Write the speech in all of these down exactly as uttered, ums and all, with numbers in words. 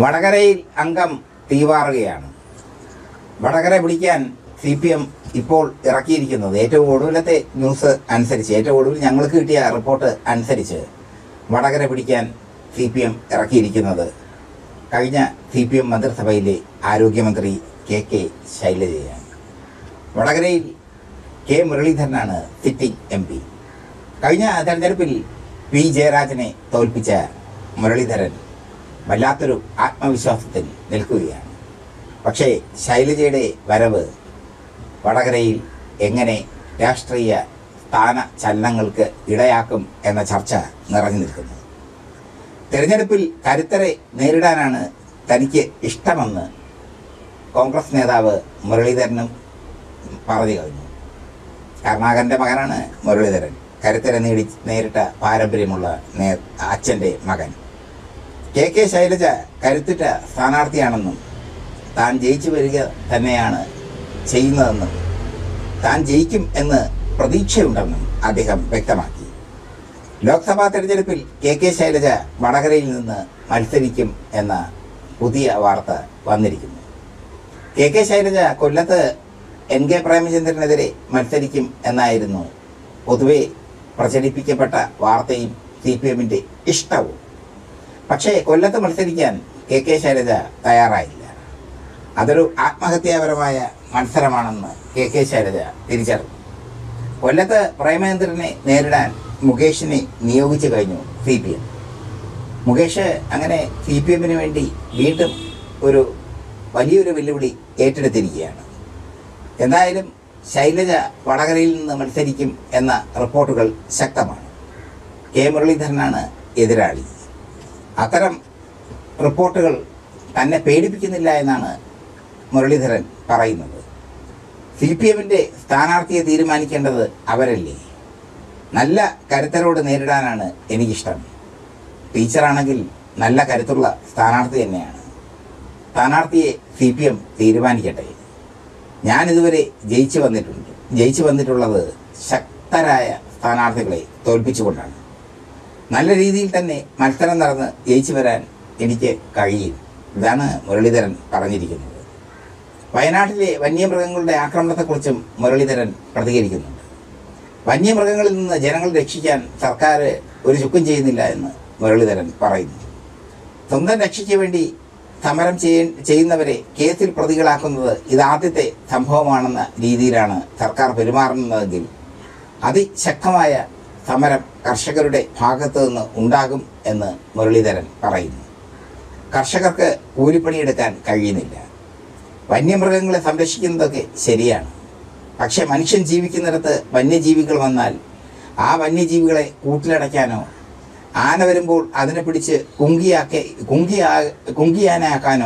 വടകരയിൽ അംഗം തീവാറുകയാണ്. വടകര പിടിക്കാൻ സി പി എം ഇപ്പോൾ ഇറക്കിയിരിക്കുന്നത് ഏറ്റവും ഒടുവിലത്തെ ന്യൂസ് അനുസരിച്ച്, ഏറ്റവും ഒടുവിൽ ഞങ്ങൾക്ക് കിട്ടിയ റിപ്പോർട്ട് അനുസരിച്ച് വടകര പിടിക്കാൻ സി പി എം ഇറക്കിയിരിക്കുന്നത് കഴിഞ്ഞ സി പി എം മന്ത്രിസഭയിലെ ആരോഗ്യമന്ത്രി കെ കെ ശൈലജയാണ്. വടകരയിൽ കെ മുരളീധരനാണ് സിറ്റിംഗ് എം പി. കഴിഞ്ഞ തെരഞ്ഞെടുപ്പിൽ പി ജയരാജനെ തോൽപ്പിച്ച മുരളീധരൻ വല്ലാത്തൊരു ആത്മവിശ്വാസത്തിൽ നിൽക്കുകയാണ്. പക്ഷേ ശൈലജയുടെ വരവ് വടകരയിൽ എങ്ങനെ രാഷ്ട്രീയ സ്ഥാന ചലനങ്ങൾക്ക് ഇടയാക്കും എന്ന ചർച്ച നിറഞ്ഞു നിൽക്കുന്നു. തെരഞ്ഞെടുപ്പിൽ കരുത്തരെ നേരിടാനാണ് തനിക്ക് ഇഷ്ടമെന്ന് കോൺഗ്രസ് നേതാവ് മുരളീധരനും പറഞ്ഞു കഴിഞ്ഞു. കരുണാകരൻ്റെ മകനാണ് മുരളീധരൻ, കരുത്തരെ നേടി നേരിട്ട പാരമ്പര്യമുള്ള നേ അച്ഛൻ്റെ മകൻ. കെ കെ ശൈലജ കരുത്തുറ്റ സ്ഥാനാർത്ഥിയാണെന്നും താൻ ജയിച്ചു വരിക തന്നെയാണ് ചെയ്യുന്നതെന്നും താൻ ജയിക്കും എന്ന് പ്രതീക്ഷയുണ്ടെന്നും അദ്ദേഹം വ്യക്തമാക്കി. ലോക്സഭാ തെരഞ്ഞെടുപ്പിൽ കെ കെ ശൈലജ വടകരയിൽ നിന്ന് മത്സരിക്കും എന്ന പുതിയ വാർത്ത വന്നിരിക്കുന്നു. കെ കെ ശൈലജ കൊല്ലത്ത് എൻ കെ പ്രേമചന്ദ്രനെതിരെ മത്സരിക്കും എന്നായിരുന്നു പൊതുവെ പ്രചരിപ്പിക്കപ്പെട്ട വാർത്തയും സി പി എമ്മിൻ്റെ ഇഷ്ടവും. പക്ഷേ കൊല്ലത്ത് മത്സരിക്കാൻ കെ കെ ശൈലജ തയ്യാറായില്ല. അതൊരു ആത്മഹത്യാപരമായ മത്സരമാണെന്ന് കെ കെ ശൈലജ തിരിച്ചറിഞ്ഞു. കൊല്ലത്ത് പ്രേമചന്ദ്രനെ നേരിടാൻ മുകേഷിനെ നിയോഗിച്ചു കഴിഞ്ഞു സി പി എം. മുകേഷ് അങ്ങനെ സി പി എമ്മിന് വേണ്ടി വീണ്ടും ഒരു വലിയൊരു വെല്ലുവിളി ഏറ്റെടുത്തിരിക്കുകയാണ്. എന്തായാലും ശൈലജ വടകരയിൽ നിന്ന് മത്സരിക്കും എന്ന റിപ്പോർട്ടുകൾ ശക്തമാണ്. കെ മുരളീധരനാണ് എതിരാളി. അത്തരം റിപ്പോർട്ടുകൾ തന്നെ പേടിപ്പിക്കുന്നില്ല എന്നാണ് മുരളീധരൻ പറയുന്നത്. സി പി എമ്മിൻ്റെ സ്ഥാനാർത്ഥിയെ തീരുമാനിക്കേണ്ടത് അവരല്ലേ. നല്ല കരുത്തരോട് നേരിടാനാണ് എനിക്കിഷ്ടം. ടീച്ചറാണെങ്കിൽ നല്ല കരുത്തുള്ള സ്ഥാനാർത്ഥി തന്നെയാണ്. സ്ഥാനാർത്ഥിയെ സി പി എം തീരുമാനിക്കട്ടെ. ഞാനിതുവരെ ജയിച്ചു വന്നിട്ടുണ്ട് ജയിച്ചു വന്നിട്ടുള്ളത് ശക്തരായ സ്ഥാനാർത്ഥികളെ തോൽപ്പിച്ചുകൊണ്ടാണ്. നല്ല രീതിയിൽ തന്നെ മത്സരം നടന്ന് ജയിച്ചു വരാൻ എനിക്ക് കഴിയും. ഇതാണ് മുരളീധരൻ പറഞ്ഞിരിക്കുന്നത്. വയനാട്ടിലെ വന്യമൃഗങ്ങളുടെ ആക്രമണത്തെക്കുറിച്ചും മുരളീധരൻ പ്രതികരിക്കുന്നുണ്ട്. വന്യമൃഗങ്ങളിൽ നിന്ന് ജനങ്ങളെ രക്ഷിക്കാൻ സർക്കാർ ഒരു ചുക്കും ചെയ്യുന്നില്ല എന്ന് മുരളീധരൻ പറയുന്നു. സ്വന്തം രക്ഷയ്ക്ക് വേണ്ടി സമരം ചെയ്യ ചെയ്യുന്നവരെ കേസിൽ പ്രതികളാക്കുന്നത് ഇതാദ്യത്തെ സംഭവമാണെന്ന രീതിയിലാണ് സർക്കാർ പെരുമാറുന്നതെങ്കിൽ അതിശക്തമായ സമരം കർഷകരുടെ ഭാഗത്തു നിന്ന് ഉണ്ടാകും എന്ന് മുരളീധരൻ പറയുന്നു. കർഷകർക്ക് കൂലിപ്പണിയെടുക്കാൻ കഴിയുന്നില്ല. വന്യമൃഗങ്ങളെ സംരക്ഷിക്കുന്നതൊക്കെ ശരിയാണ്. പക്ഷെ മനുഷ്യൻ ജീവിക്കുന്നിടത്ത് വന്യജീവികൾ വന്നാൽ ആ വന്യജീവികളെ കൂട്ടിലടയ്ക്കാനോ ആന വരുമ്പോൾ അതിനെ പിടിച്ച് കുങ്കിയാക്കി കുങ്കിയാ കുങ്കിയാനാക്കാനോ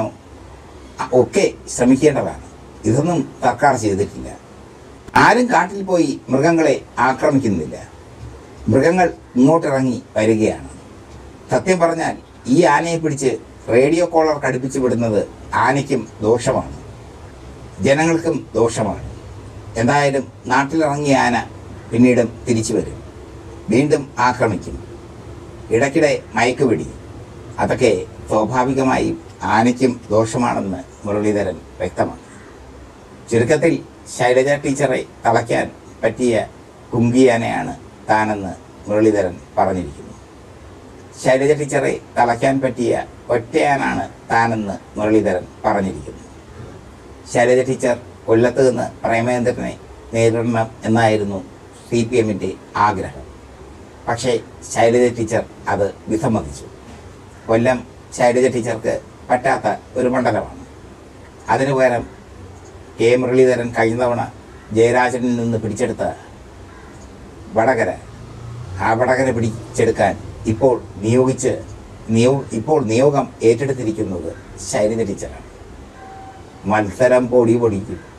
ഒക്കെ ശ്രമിക്കേണ്ടതാണ്. ഇതൊന്നും സർക്കാർ ചെയ്തിട്ടില്ല. ആരും കാട്ടിൽ പോയി മൃഗങ്ങളെ ആക്രമിക്കുന്നില്ല. മൃഗങ്ങൾ ഇങ്ങോട്ടിറങ്ങി വരികയാണ്. സത്യം പറഞ്ഞാൽ ഈ ആനയെ പിടിച്ച് റേഡിയോ കോളർ കടുപ്പിച്ച് വിടുന്നത് ആനയ്ക്കും ദോഷമാണ്, ജനങ്ങൾക്കും ദോഷമാണ്. എന്തായാലും നാട്ടിലിറങ്ങിയ ആന പിന്നീടും തിരിച്ചു വരും, വീണ്ടും ആക്രമിക്കും, ഇടയ്ക്കിടെ മയക്കുപിടി. അതൊക്കെ സ്വാഭാവികമായും ആനയ്ക്കും ദോഷമാണെന്ന് മുരളീധരൻ വ്യക്തമാക്കി. ചുരുക്കത്തിൽ ശൈലജ ടീച്ചറെ തളയ്ക്കാൻ പറ്റിയ കുങ്കിയാനയാണ് താനെന്ന് മുരളീധരൻ പറഞ്ഞിരിക്കുന്നു. ശൈലജ ടീച്ചറെ തളയ്ക്കാൻ പറ്റിയ ഒറ്റയാനാണ് താനെന്ന് മുരളീധരൻ പറഞ്ഞിരിക്കുന്നു. ശൈലജ ടീച്ചർ കൊല്ലത്ത് നിന്ന് പ്രേമചന്ദ്രനെ നേരിടണം എന്നായിരുന്നു സി പി എമ്മിൻ്റെ ആഗ്രഹം. പക്ഷേ ശൈലജ ടീച്ചർ അത് വിസമ്മതിച്ചു. കൊല്ലം ശൈലജ ടീച്ചർക്ക് പറ്റാത്ത ഒരു മണ്ഡലമാണ്. അതിനു പകരം കെ മുരളീധരൻ കഴിഞ്ഞ തവണ ജയരാജനിൽ നിന്ന് പിടിച്ചെടുത്ത വടകര, ആ വടകര പിടിച്ചെടുക്കാൻ ഇപ്പോൾ നിയോഗിച്ച് നിയോ ഇപ്പോൾ നിയോഗം ഏറ്റെടുത്തിരിക്കുന്നത് ശൈലജ ടീച്ചറാണ്. മത്സരം പൊടി പൊടിക്കും.